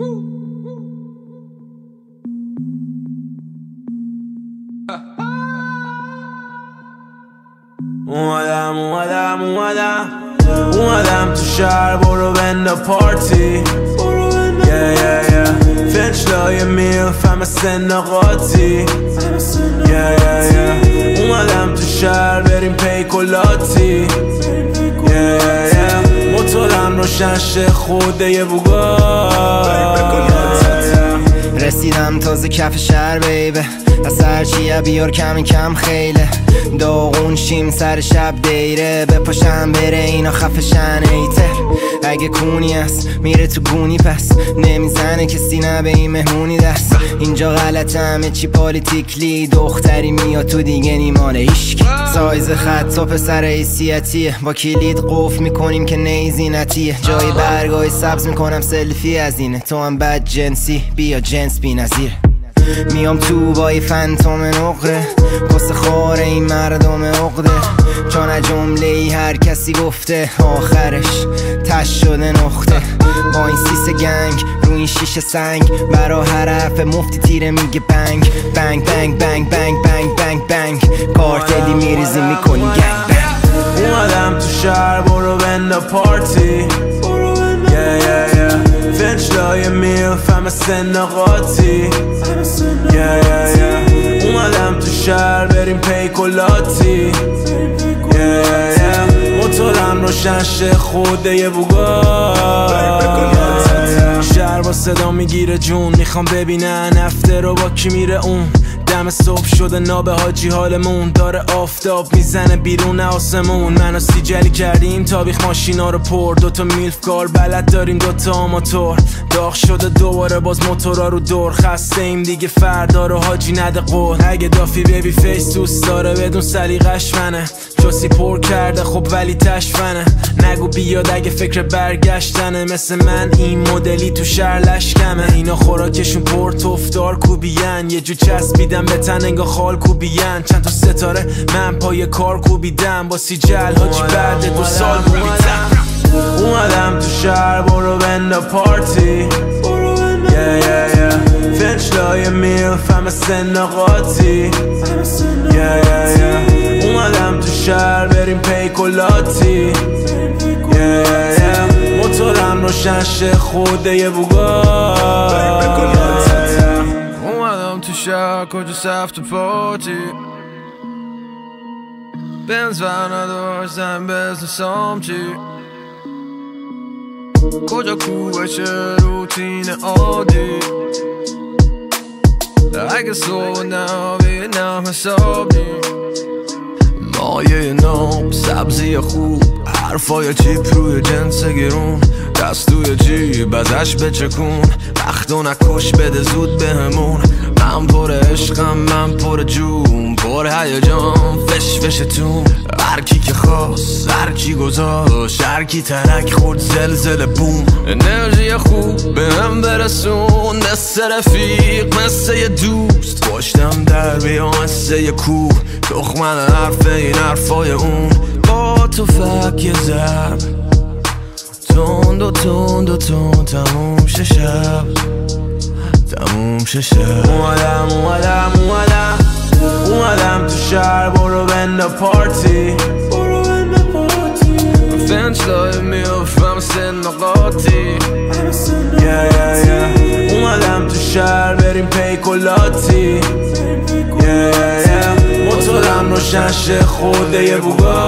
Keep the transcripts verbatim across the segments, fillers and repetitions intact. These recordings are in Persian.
اومدم اومدم اومدم اومدم تو شهر برو بنده پارتی yeah, yeah, yeah. فنچلای میلف همه سن قاطی yeah, yeah, yeah. اومدم تو شهر بریم پیکولاتی yeah, yeah, yeah. موتورم روشن شه خوده یه بوگا رسیدم تازه کف شهر بیبه از هرچیه بیار کم کم خیله داغون شیم سر شب دیره بپاشم بره اینا خفشن ایته اگه کونی هست میره تو گونی پس نمیزنه کسی نه به این مهمونی دست اینجا غلط همه چی پالیتیکلی دختری میاد تو دیگه نیمانه ایشکی سایز خط تا پسر حیثیتیه با کلید قفل میکنیم که نیزینتیه جای برگای سبز میکنم سلفی از اینه تو هم بد جنسی بیا جنس بی نظیره میام تو با یه فنتوم نقره قصه خور این مردم عقده چون جمله ای هر کسی گفته آخرش تش شده نقطه با این سیس گنگ رو این شیشه سنگ برا هر حرف مفتی تیره میگه بنگ بنگ بنگ بنگ بنگ بنگ بنگ بنگ کارتلی میریزی میکنی گنگ بنگ اومدم تو شهر برو بنده پارتی yeah, yeah, yeah. فنچلای میلف همه سن قاطی yeah, yeah, yeah. اومدم تو شهر بریم پیکولاتی yeah, yeah, yeah. موتورم روشن شه خوده یه بوگا شهر با صدا میگیره جون میخوام ببینن هفته رو با کی میره اون دم صبح شده نابه حاجی حالمون داره آفتاب میزنه بیرون آسمون منو سیجلی کردیم تابیخ ماشینا رو پر دوتا میلف کار بلد داریم دوتا آماتور داغ شده دوباره باز موتورا رو دور خسته ایم دیگه فردا رو حاجی نده قول اگه دافی بیبی فیس دوست داره بدون سلیقش منه جاسی پر کرده خب ولی تشفنه نگو بیاد اگه فکر برگشتنه مثل من این مدلی تو شهر لشکمه اینا خوراکشون پر توفدار کوبیان یه جو چسبیدم به تن انگا خال کوبیان چند تا ستاره من پای کار کوبیدم با سیجل حاجی بعد دو سال کوبیدم اومدم تو شهر برو بنده پارتی yeah, yeah, yeah. فنچلای میلف همه سن قاطی yeah, yeah, yeah. اومدم تو شهر بریم پیکولاتی yeah, yeah, yeah. موتورم روشن شه خوده یه بوگا اومدم تو شهر کجا سفت پارتی بنز ور نداشتم بزن سامچی کجا کوبشه روتین عادی اگه صبح نبینم حسابی مایه نام سبزی خوب حرفای چیپ روی جنس گرون دست توی جیب ازش بچکون وقتو نکش بده زود بهمون من پر عشقم من پر جون پر هیجان فش فش تو هر کی که خواست هر کی گذاشت هر کی ترک خورد زلزله بوم انرژی خوب به هم برسون مثل رفیق مثل یه دوست پشتم در بیام مثل یه کوه تخمن حرف این حرفای اون با تو فک یه ضرب تند و تند و تند تموم شه شب تموم شه شب اومدم اومدم اومدم اومدم تو شهر برو بنده پارتی فنچلای میفهم سن قاطی yeah, yeah, yeah. اومدم تو شهر بریم پیکولاتی yeah, yeah, yeah. موتورم روشن شه خوده یه بوگا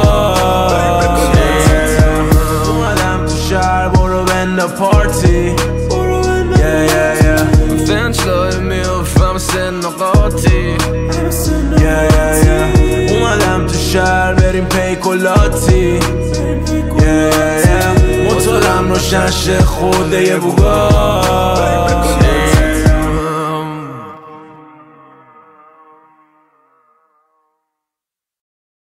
اومدم تو شهر برو بنده پارتی yeah, yeah, yeah. فنچلای میفهم سن قاطی yeah, yeah, yeah. اومدم تو شهر بریم پیکولاتی yeah, yeah, yeah. موتورم روشن شه خوده یه بوگا